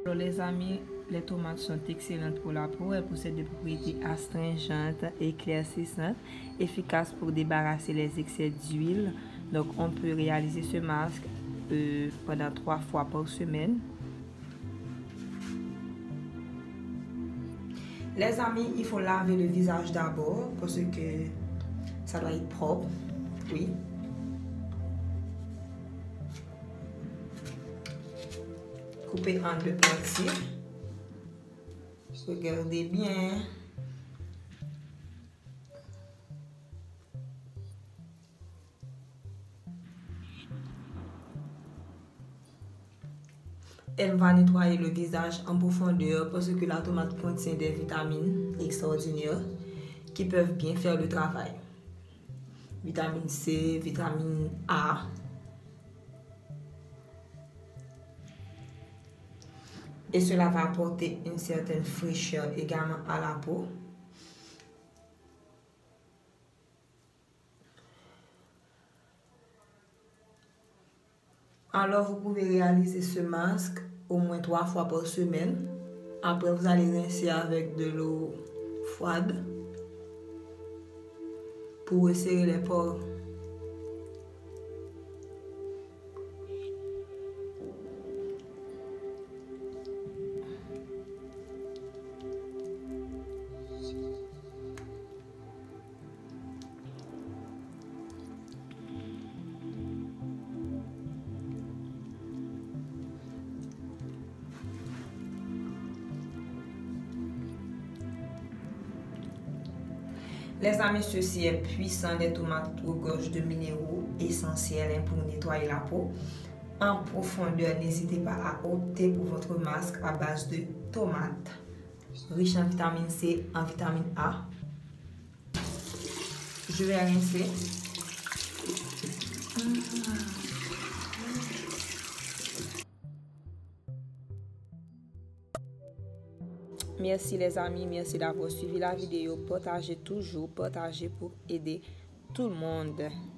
Alors les amis, les tomates sont excellentes pour la peau. Elles possèdent des propriétés astringentes, éclaircissantes, efficaces pour débarrasser les excès d'huile. Donc on peut réaliser ce masque pendant 3 fois par semaine. Les amis, il faut laver le visage d'abord parce que ça doit être propre. Oui. Couper en 2 parties. Regardez bien. Elle va nettoyer le visage en profondeur parce que la tomate contient des vitamines extraordinaires qui peuvent bien faire le travail. Vitamine C, vitamine A. Et cela va apporter une certaine fraîcheur également à la peau. Alors, vous pouvez réaliser ce masque au moins 3 fois par semaine. Après, vous allez rincer avec de l'eau froide pour resserrer les pores. Les amis, ceci est puissant. Les tomates regorgent de minéraux essentiels pour nettoyer la peau en profondeur. N'hésitez pas à opter pour votre masque à base de tomates, riche en vitamine C, en vitamine A. Je vais rincer. Merci les amis, merci d'avoir suivi la vidéo. Partagez toujours, partagez pour aider tout le monde.